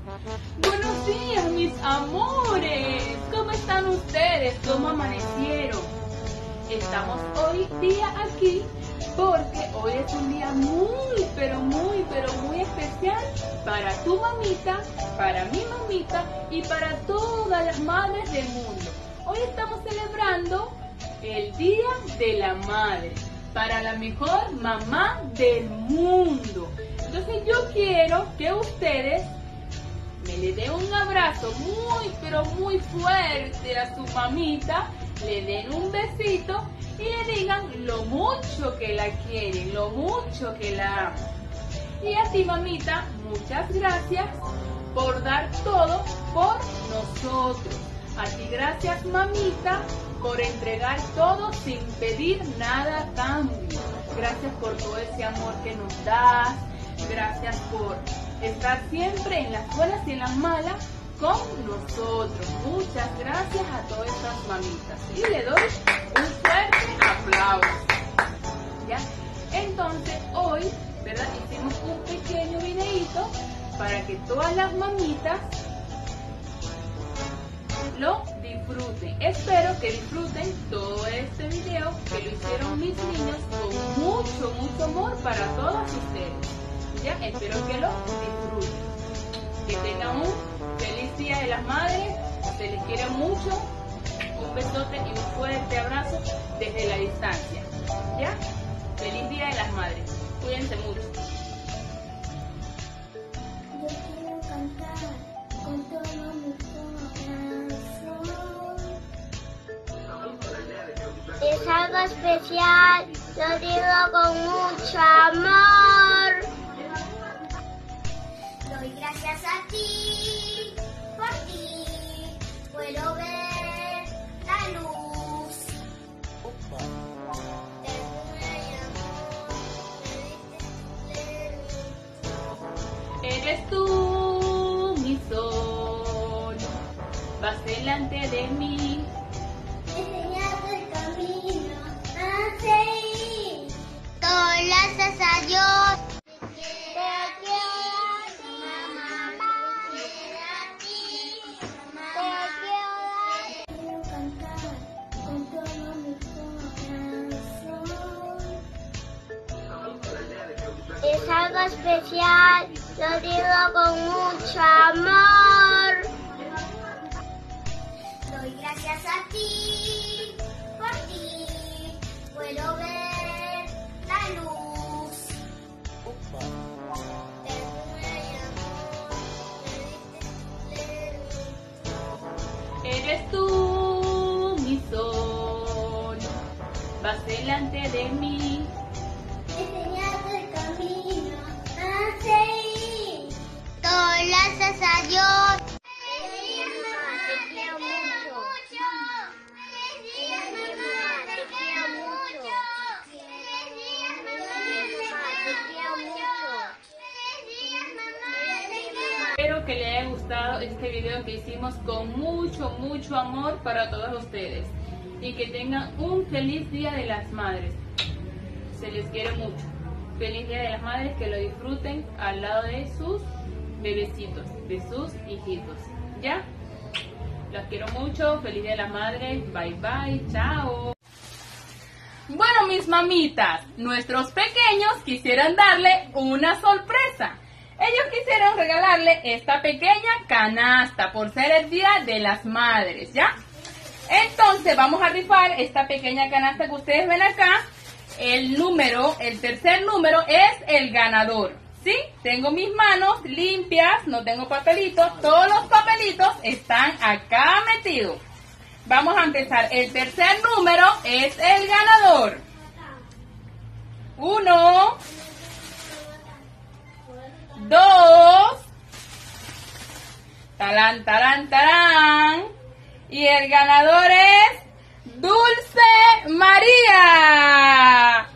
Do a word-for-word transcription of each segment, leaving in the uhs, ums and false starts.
Buenos días, mis amores. ¿Cómo están ustedes? ¿Cómo amanecieron? Estamos hoy día aquí porque hoy es un día muy, pero muy, pero muy especial para tu mamita, para mi mamita y para todas las madres del mundo. Hoy estamos celebrando el Día de la Madre, para la mejor mamá del mundo. Entonces yo quiero que ustedes me le den un abrazo muy, pero muy fuerte a su mamita, le den un besito y le digan lo mucho que la quieren, lo mucho que la aman. Y a ti, mamita, muchas gracias por dar todo por nosotros. A ti gracias, mamita, por entregar todo sin pedir nada a cambio. Gracias por todo ese amor que nos das. Gracias por estar siempre en las buenas y en las malas con nosotros. Muchas gracias a todas estas mamitas. Y le doy un fuerte aplauso. ¿Ya? Entonces hoy, ¿verdad? Hicimos un pequeño videíto para que todas las mamitas lo disfruten. Espero que disfruten todo este video que lo hicieron mis niños con mucho, mucho amor para todas ustedes. Ya, espero que lo disfruten. Que tengan un feliz Día de las Madres. Se les quiere mucho. Un besote y un fuerte abrazo desde la distancia. ¿Ya? Feliz Día de las Madres. Cuídense mucho. Yo quiero cantar con todo mi corazón. Es algo especial, lo digo con mucho amor. Doy gracias a ti, por ti puedo ver la luz. Eres tú mi sol, vas delante de mí. Enseñando el camino a seguir. Doy gracias a Dios. Es algo especial, lo digo con mucho amor. Doy gracias a ti, por ti puedo ver la luz. Eres tú mi sol, vas delante de mí. Enseñando el camino a seguir. Doy gracias a Dios. Feliz mamá, te quiero mucho. Feliz día, mamá, te quiero mucho. Feliz día, mamá, te quiero mucho. Feliz día, mamá, te quiero. Espero que les haya gustado este video que hicimos con mucho, mucho amor para todos ustedes. Y que tengan un feliz Día de las Madres. Se les quiere mucho. Feliz Día de las Madres, que lo disfruten al lado de sus bebecitos, de sus hijitos. ¿Ya? Los quiero mucho. Feliz Día de las Madres. Bye bye. Chao. Bueno, mis mamitas, nuestros pequeños quisieran darle una sorpresa. Ellos quisieron regalarle esta pequeña canasta por ser el Día de las Madres, ¿ya? Entonces vamos a rifar esta pequeña canasta que ustedes ven acá. El número, el tercer número es el ganador, ¿sí? Tengo mis manos limpias, no tengo papelitos, todos los papelitos están acá metidos. Vamos a empezar. El tercer número es el ganador. Uno, dos, talán, talán, talán. Y el ganador es Dulce María.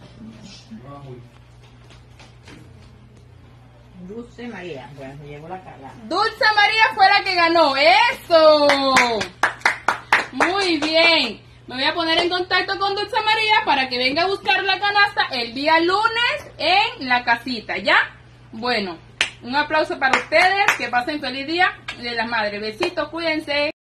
Dulce María, bueno, se llevó la cara. Dulce María fue la que ganó. ¡Eso! Muy bien. Me voy a poner en contacto con Dulce María para que venga a buscar la canasta el día lunes en la casita, ¿ya? Bueno, Un aplauso para ustedes. Que pasen feliz día de las madres. Besitos, cuídense.